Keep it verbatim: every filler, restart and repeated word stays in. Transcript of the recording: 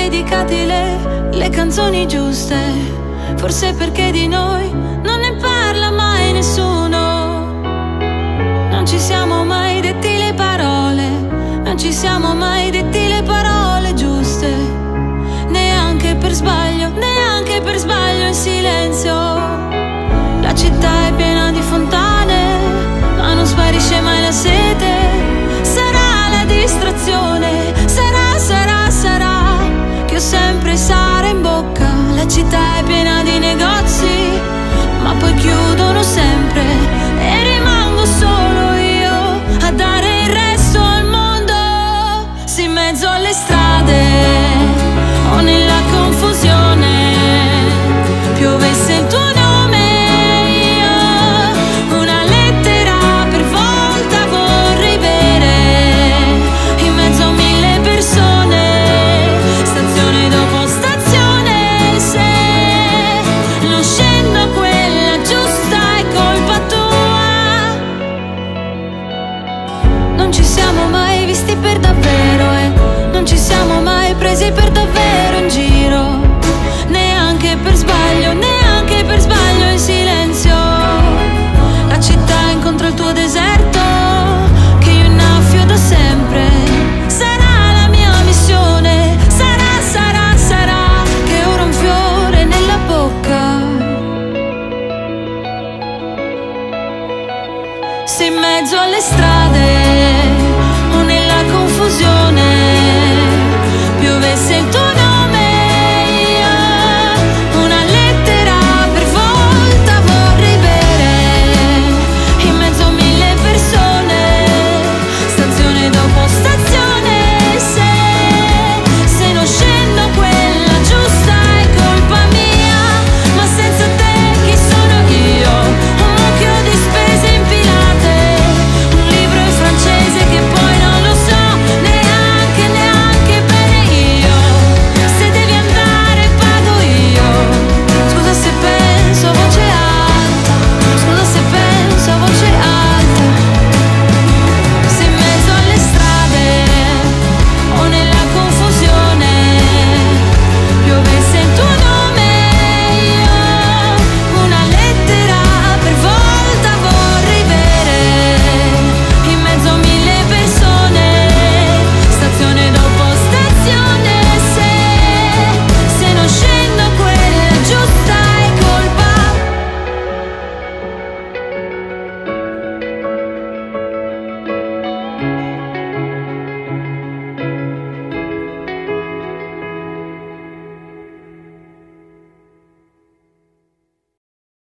dedicati le, le canzoni giuste. Forse perché di noi non ne parla mai nessuno. Non ci siamo mai detti le parole, non ci siamo mai detti le parole giuste. Neanche per sbaglio, neanche per sbaglio in silenzio. La città è piena di fontane, ma non sparisce mai la sete. Sarà la distrazione, sarà, sarà, sarà che ho sempre sara in bocca. La città è piena di negozi, ma poi chiudono sempre e rimango solo io a dare il resto al mondo. Sì, in mezzo alle strade o nella confusione piovesse il tuo nome, io una lettera per volta vorrei bere in mezzo a mille persone, stazione dopo stazione. Se non scendo quella giusta è colpa tua. Non ci siamo mai visti per davvero e non ci siamo mai presi per davvero in giro. Neanche per sbaglio, neanche per sbaglio in silenzio. La città incontra il tuo deserto